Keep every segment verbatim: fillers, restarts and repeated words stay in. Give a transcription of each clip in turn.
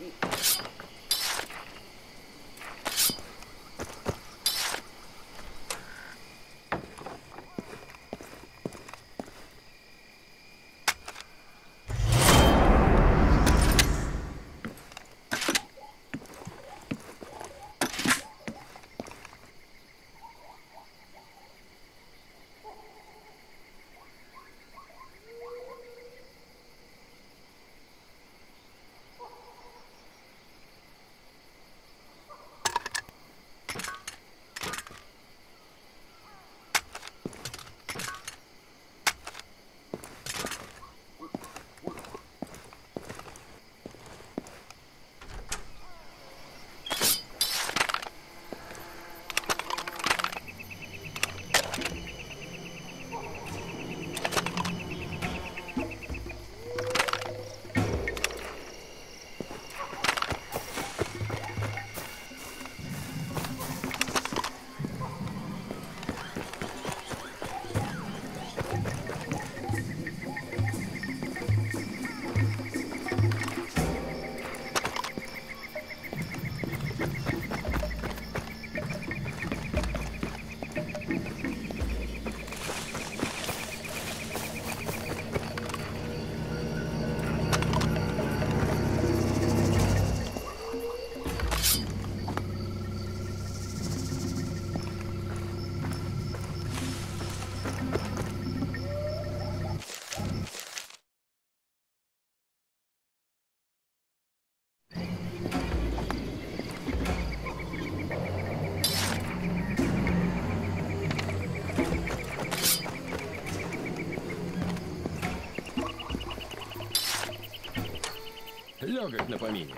Легок на помине.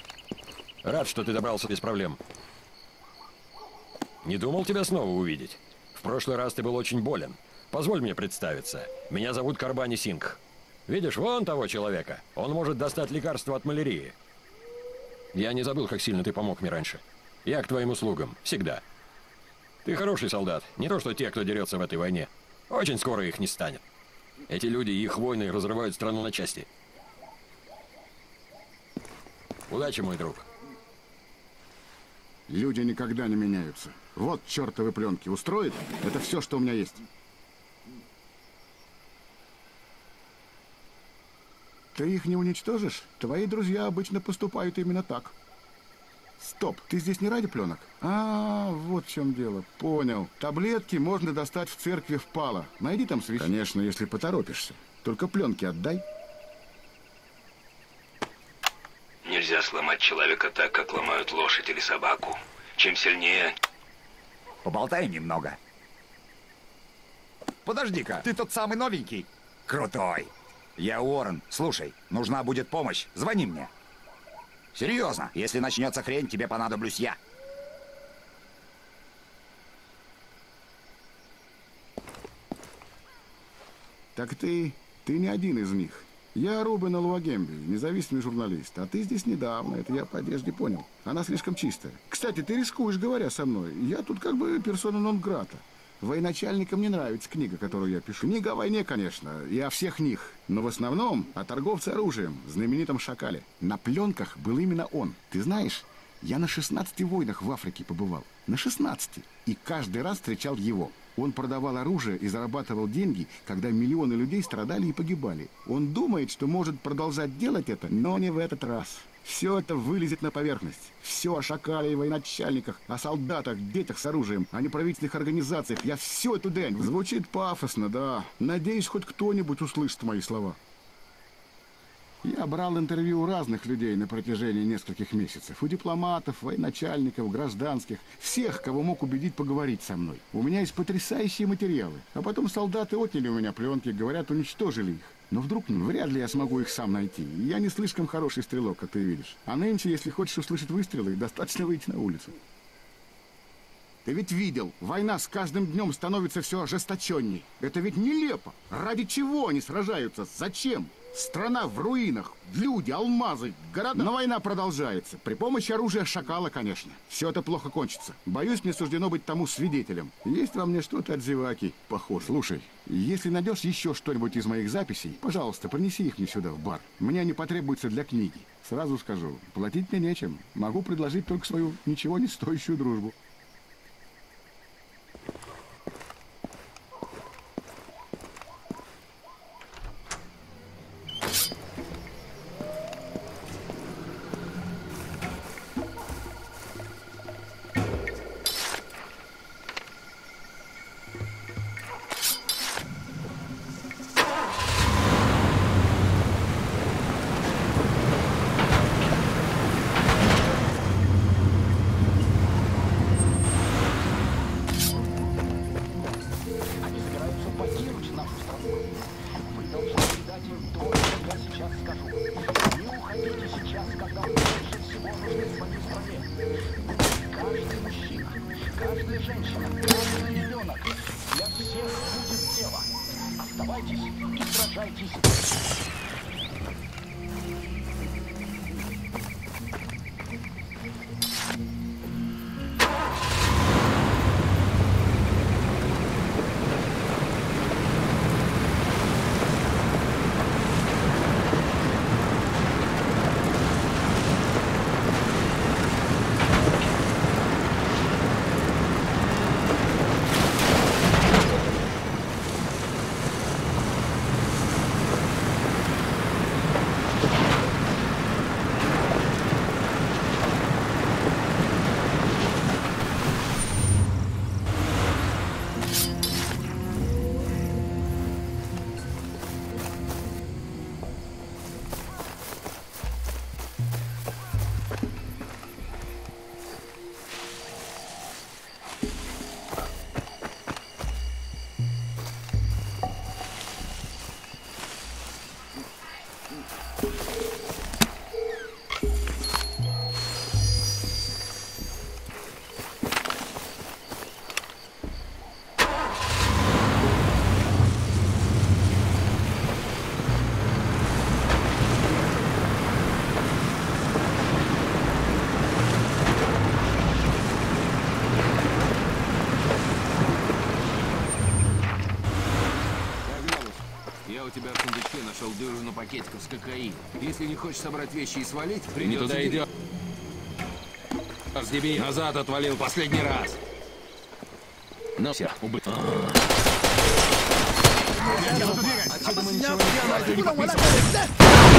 Рад, что ты добрался без проблем. Не думал тебя снова увидеть. В прошлый раз ты был очень болен. Позволь мне представиться. Меня зовут Карбани Сингх. Видишь, вон того человека. Он может достать лекарство от малярии. Я не забыл, как сильно ты помог мне раньше. Я к твоим услугам. Всегда. Ты хороший солдат. Не то, что те, кто дерется в этой войне. Очень скоро их не станет. Эти люди и их войны разрывают страну на части. Удачи, мой друг. Люди никогда не меняются. Вот чертовы пленки. Устроит? Это все, что у меня есть. Ты их не уничтожишь? Твои друзья обычно поступают именно так. Стоп, ты здесь не ради пленок? А, вот в чем дело. Понял. Таблетки можно достать в церкви в Пало. Найди там свечи. Конечно, если поторопишься. Только пленки отдай. Нельзя сломать человека так, как ломают лошадь или собаку. Чем сильнее... Поболтай немного. Подожди-ка, ты тот самый новенький? Крутой. Я Уоррен. Слушай, нужна будет помощь. Звони мне. Серьезно, если начнется хрень, тебе понадоблюсь я. Так ты... ты не один из них. Я Рубен Алуагемби, независимый журналист. А ты здесь недавно, это я по одежде понял. Она слишком чистая. Кстати, ты рискуешь, говоря со мной. Я тут как бы персона нон-грата. Военачальникам не нравится книга, которую я пишу. Книга о войне, конечно, и о всех них. Но в основном о торговце оружием, знаменитом Шакале. На пленках был именно он. Ты знаешь, я на шестнадцати войнах в Африке побывал. На шестнадцати. И каждый раз встречал его. Он продавал оружие и зарабатывал деньги, когда миллионы людей страдали и погибали. Он думает, что может продолжать делать это, но не в этот раз. Все это вылезет на поверхность. Все о Шакале и военачальниках, о солдатах, детях с оружием, о неправительственных организациях. Я все эту дрянь. Звучит пафосно, да. Надеюсь, хоть кто-нибудь услышит мои слова. Я брал интервью у разных людей на протяжении нескольких месяцев. У дипломатов, военачальников, гражданских. Всех, кого мог убедить поговорить со мной. У меня есть потрясающие материалы. А потом солдаты отняли у меня пленки, говорят, уничтожили их. Но вдруг вряд ли я смогу их сам найти. Я не слишком хороший стрелок, как ты видишь. А нынче, если хочешь услышать выстрелы, достаточно выйти на улицу. Ты ведь видел, война с каждым днем становится все ожесточенней. Это ведь нелепо. Ради чего они сражаются? Зачем? Страна в руинах, люди, алмазы, города. Но война продолжается. При помощи оружия шакала, конечно. Все это плохо кончится. Боюсь, мне суждено быть тому свидетелем. Есть во мне что-то от зеваки. Похоже. Слушай, если найдешь еще что-нибудь из моих записей, пожалуйста, принеси их мне сюда, в бар. Мне они потребуются для книги. Сразу скажу, платить мне нечем. Могу предложить только свою ничего не стоящую дружбу. Дюжину пакетиков с кокаином. Если не хочешь собрать вещи и свалить, придется... Не туда идет. Дебил. Назад отвалил последний раз. Ну все, убыть. Отсюда мы ничего не подписываем.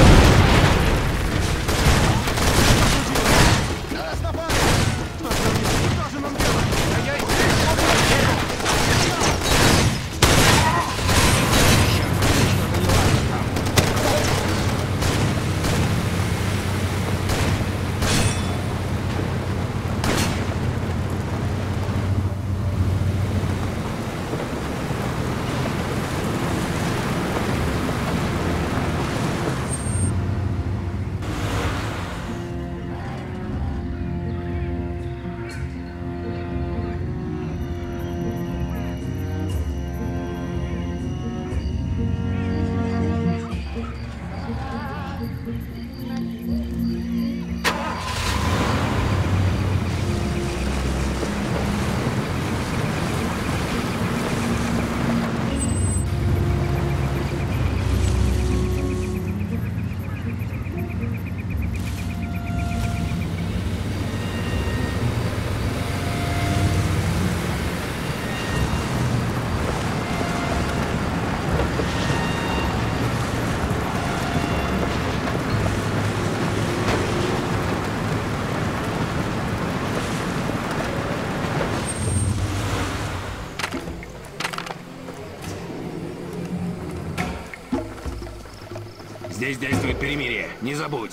Здесь действует перемирие, не забудь.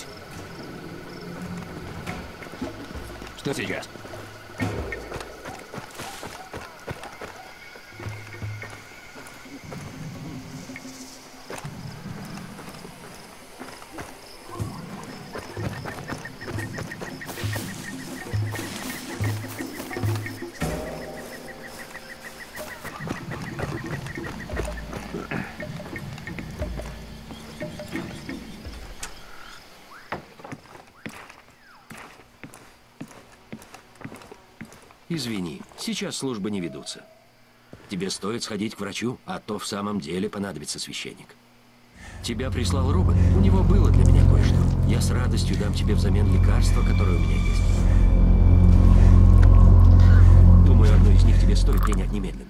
Что сейчас? Извини, сейчас службы не ведутся. Тебе стоит сходить к врачу, а то в самом деле понадобится священник. Тебя прислал Рубен. У него было для меня кое-что. Я с радостью дам тебе взамен лекарства, которое у меня есть. Думаю, одно из них тебе стоит принять немедленно.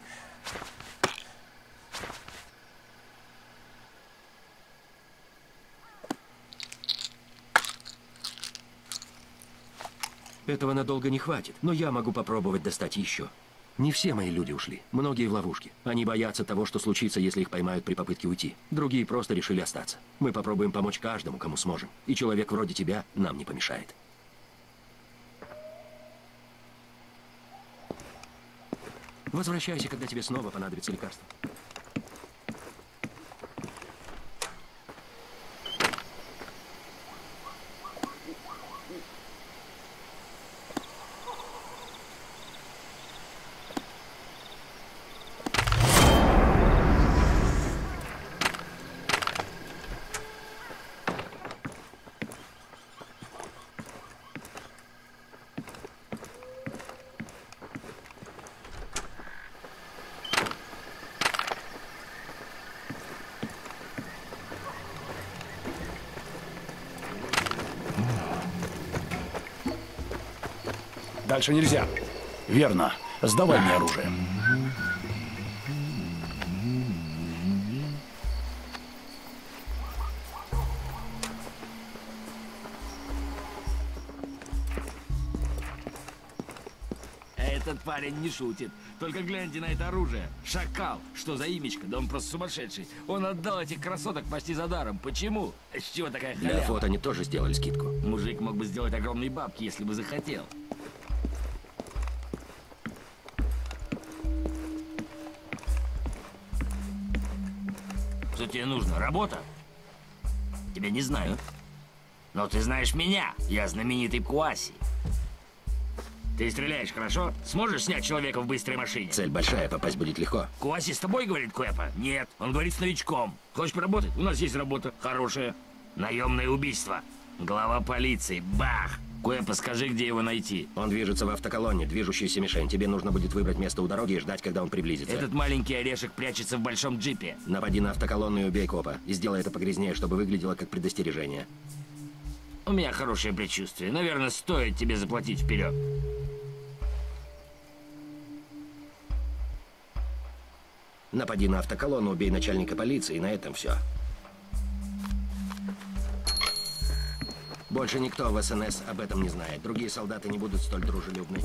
Этого надолго не хватит, но я могу попробовать достать еще. Не все мои люди ушли. Многие в ловушке. Они боятся того, что случится, если их поймают при попытке уйти. Другие просто решили остаться. Мы попробуем помочь каждому, кому сможем. И человек вроде тебя нам не помешает. Возвращайся, когда тебе снова понадобится лекарство. Дальше нельзя. Верно. Сдавай мне оружие. Этот парень не шутит. Только гляньте на это оружие. Шакал. Что за имечко? Да он просто сумасшедший. Он отдал этих красоток почти за даром. Почему? С чего такая халява? Для фото они тоже сделали скидку. Мужик мог бы сделать огромные бабки, если бы захотел. Что тебе нужно? Работа? Тебя не знаю. Но ты знаешь меня. Я знаменитый Куаси. Ты стреляешь хорошо? Сможешь снять человека в быстрой машине? Цель большая, попасть будет легко. Куаси с тобой говорит, Куэпа? Нет, он говорит с новичком. Хочешь поработать? У нас есть работа. Хорошая. Наемное убийство. Глава полиции. Бах! Куэпа, скажи, где его найти. Он движется в автоколонне, движущаяся мишень. Тебе нужно будет выбрать место у дороги и ждать, когда он приблизится. Этот маленький орешек прячется в большом джипе. Напади на автоколонну и убей копа. И сделай это погрязнее, чтобы выглядело как предостережение. У меня хорошее предчувствие. Наверное, стоит тебе заплатить вперед. Напади на автоколонну, убей начальника полиции, и на этом все. Больше никто в СНС об этом не знает. Другие солдаты не будут столь дружелюбны.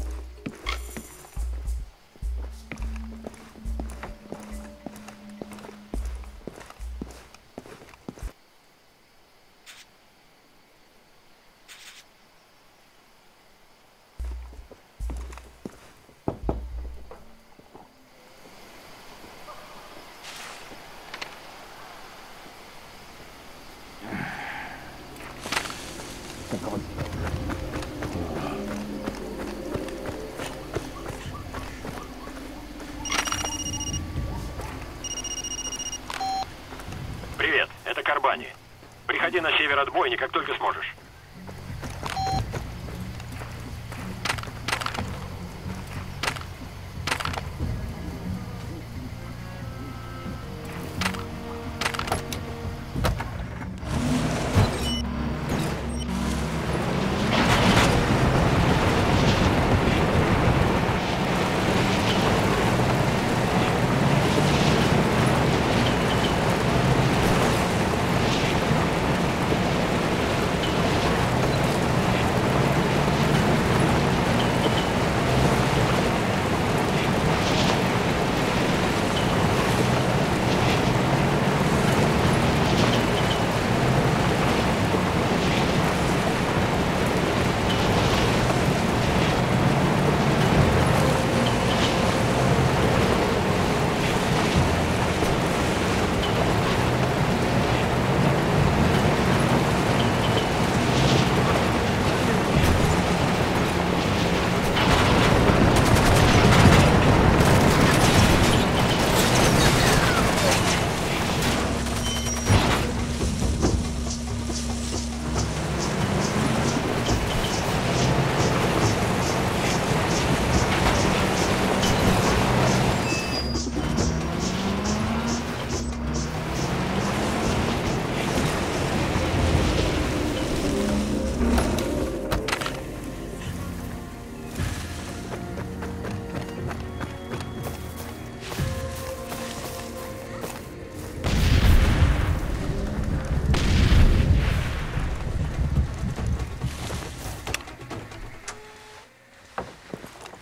Привет, это Карбани. Приходи на север от бойни, как только сможешь.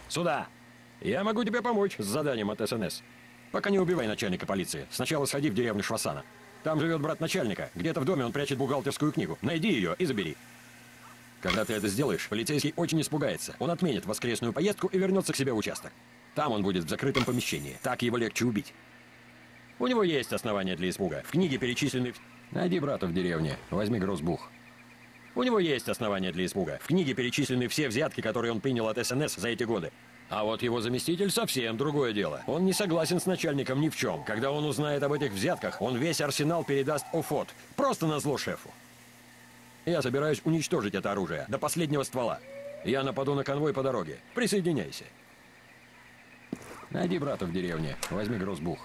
Сюда. Я могу тебе помочь с заданием от СНС. Пока не убивай начальника полиции. Сначала сходи в деревню Швасана. Там живет брат начальника. Где-то в доме он прячет бухгалтерскую книгу. Найди ее и забери. Когда ты это сделаешь, полицейский очень испугается. Он отменит воскресную поездку и вернется к себе в участок. Там он будет в закрытом помещении. Так его легче убить. У него есть основания для испуга. В книге перечислены... Найди брата в деревне. Возьми грозбух. У него есть основания для испуга. В книге перечислены все взятки, которые он принял от СНС за эти годы. А вот его заместитель совсем другое дело. Он не согласен с начальником ни в чем. Когда он узнает об этих взятках, он весь арсенал передаст ОФОТ. Просто назло шефу. Я собираюсь уничтожить это оружие до последнего ствола. Я нападу на конвой по дороге. Присоединяйся. Найди брата в деревне. Возьми грозбух.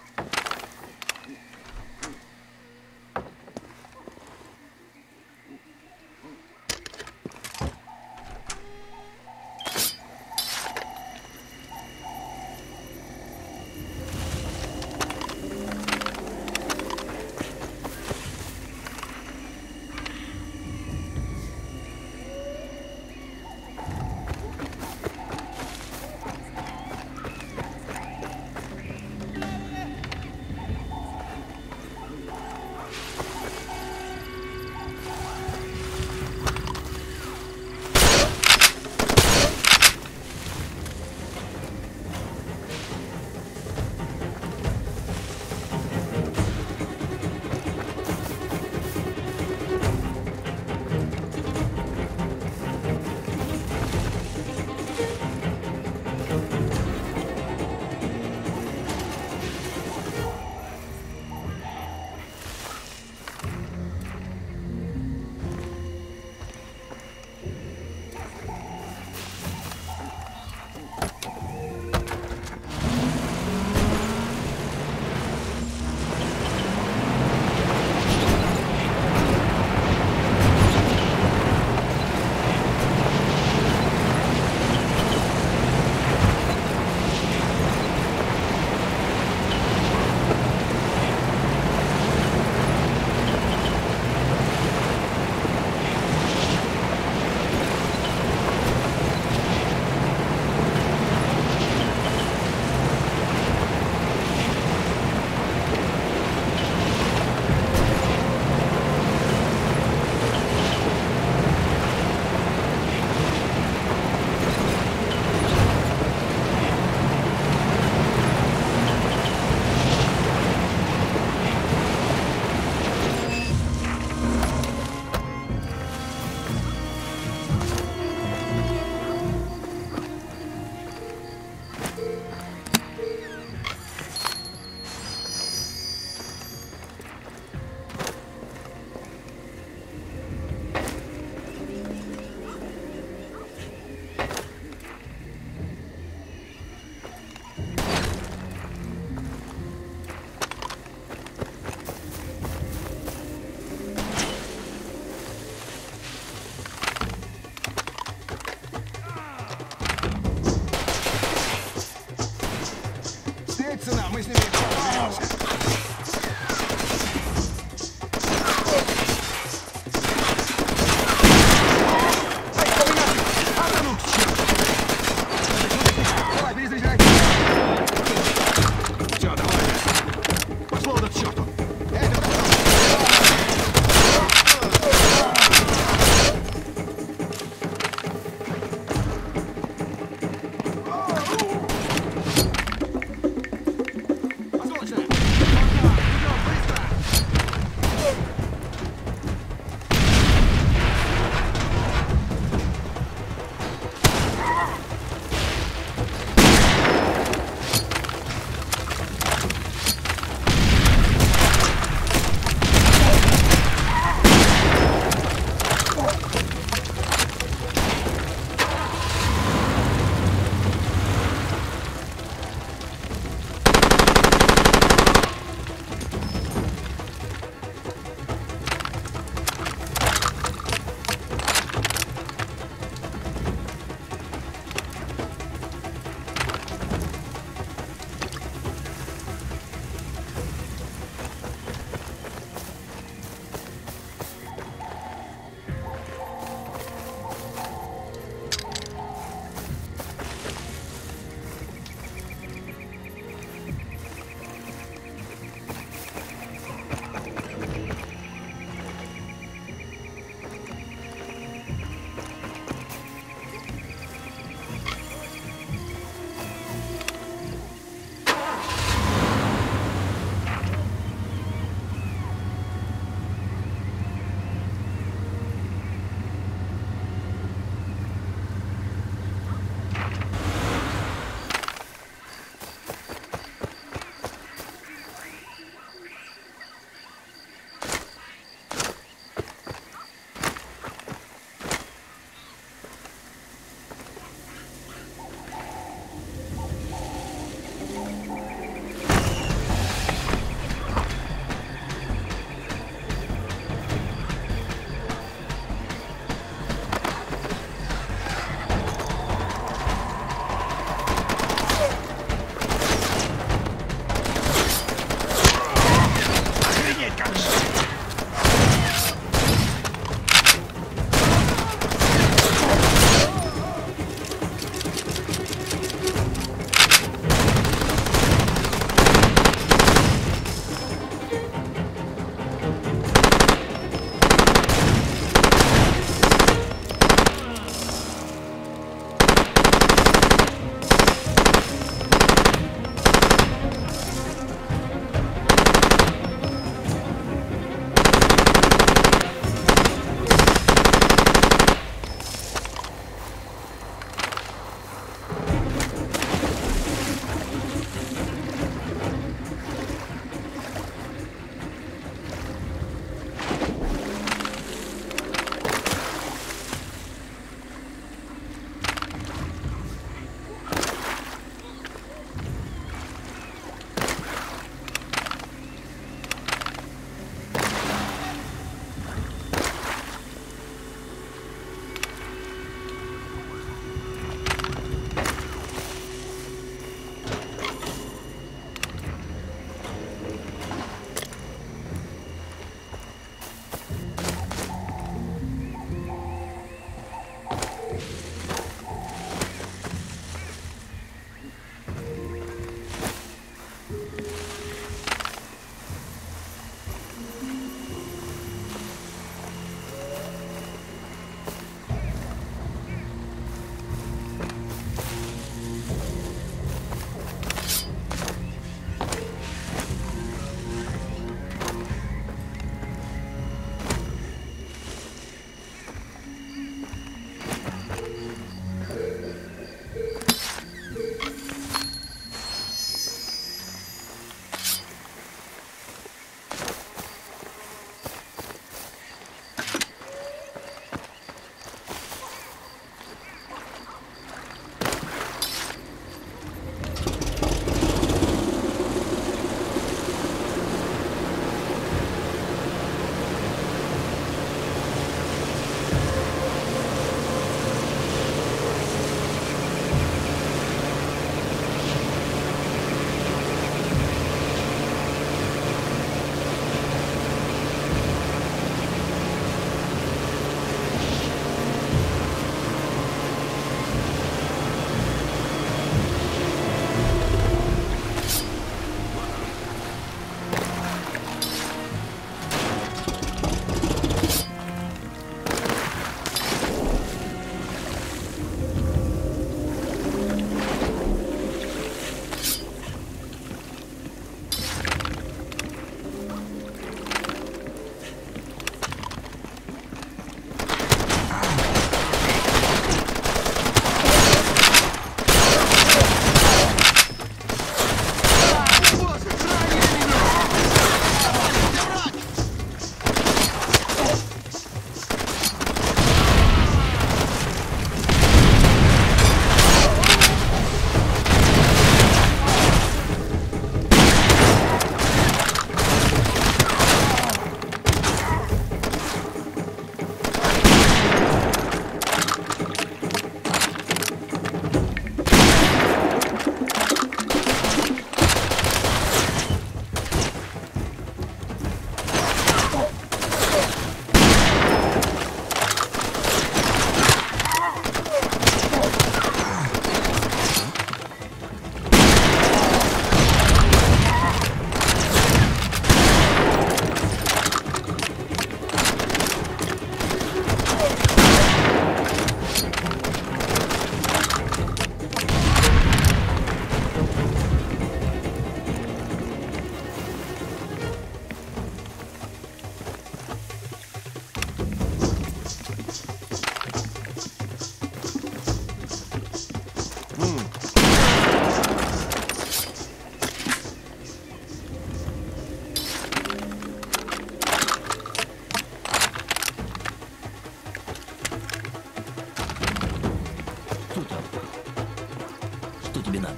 тебе надо.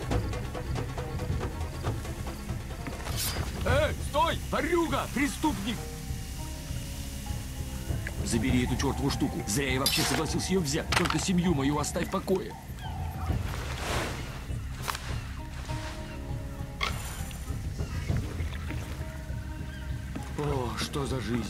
Эй, стой! Ворюга! Преступник! Забери эту чертову штуку. Зря я вообще согласился ее взять. Только семью мою оставь в покое. О, что за жизнь?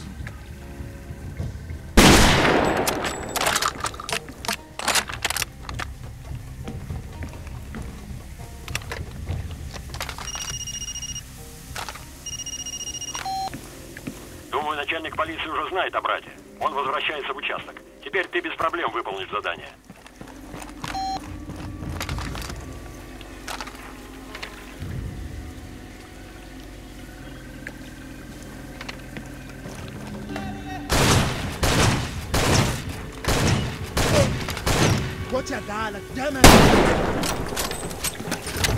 Думаю, начальник полиции уже знает о брате. Он возвращается в участок. Теперь ты без проблем выполнишь задание. Watch out, dog. Like, damn it.